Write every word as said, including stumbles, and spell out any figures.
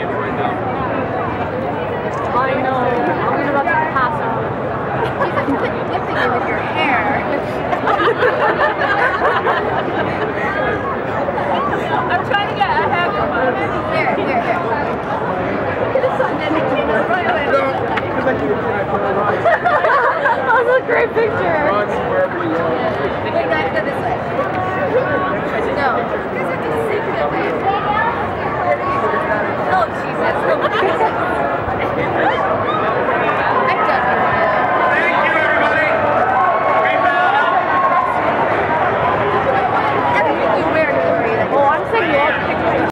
hands right now. I know. I'm about to pass out. Jesus, you quit whipping me with your hair. I'm trying to get a haircut. Here, here, here. Look at the sun dedicated right away. That was a great picture. Wait, no, I have to go this way. No. Because I have to secret it. Oh, Jesus.